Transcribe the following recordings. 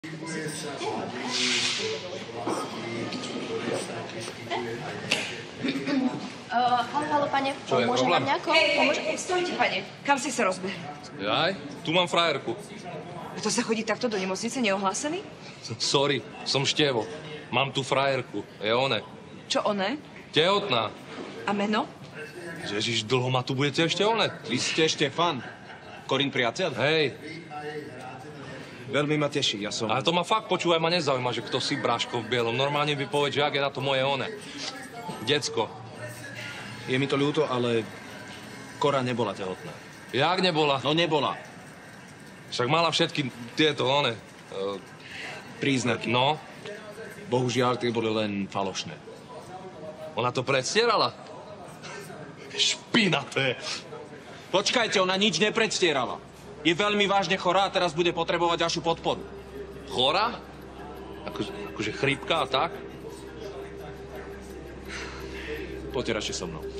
Halo, pane, pomôže vám nejako? Stojte, pane. Kam si sa rozbehli? Jaj, tu mám frajerku. To sa chodí takto do nemocnice neohlásený? Sorry, som števo. Mám tu frajerku. Je one. Čo one? Tehotná. A meno? Ježiš, dlho ma tu budete ešte one? Vy ste Štefan, Korin priateľ? Hej, Veľmi ma teší, ja som... ale to ma fakt počúvaj, ma nezaujíma, že kto si Bráško v bielom. Normálne by povedz, že ak je na to moje one. Decko. Je mi to ľúto, ale Kora nebola tehotná. Jak nebola? No nebola. Však mala všetky tieto one. Príznaky. No, Bohužiaľ, tie boli len falošné. ona to predstierala. Špinaté. Počkajte, ona nič nepredstierala. Je veľmi vážne chorá a teraz bude potrebovať vašu podporu. Chora? Akože chrípka a tak? Poďte radšej so mnou.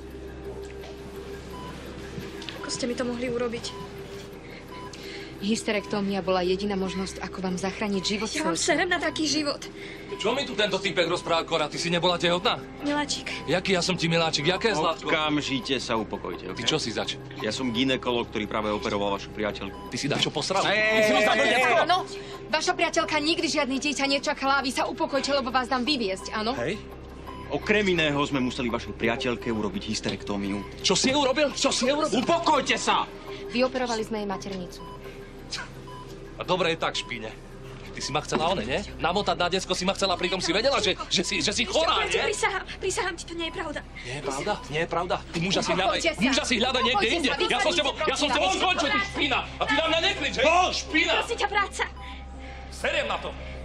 Ako ste mi to mohli urobiť? Hysterektómia bola jediná možnosť, ako vám zachrániť život. Ja mám serem na taký život. Čo mi tu tento typek rozprával, Kora? Ty si nebola tehotná? Miláčik. Jaký ja som ti miláčik? Jaké zlatko? Okamžite sa upokojte, Ty okay? čo si zač? Ja som gynekolog, ktorý práve operoval vašu priateľku. Ty si dačo posral? Áno, vaša priateľka nikdy žiadne dieťa nečakala a vy sa upokojte, lebo vás dám vyviesť, áno? Hej? Okrem iného sme museli vašej priateľke urobiť hysterektómiu. Čo si jej urobil? Čo si jej urobil? Upokojte sa! Vyoperovali sme jej maternicu. A dobre je tak, špine. Ty si ma chcela one, nie? Namotať na decko si ma chcela, pritom si vedela, že si chorá, nie? Prisahám ti, to nie je pravda. Nie je pravda, nie je pravda. Ty muža si hľadaj, Upokojte sa. muža si hľadaj niekde Upokojte inde. sa, Ja som s tebou skončil, ty špina. A ty na mňa nekrič, hej? Špina! Prosím ťa, práca. Seriem na to.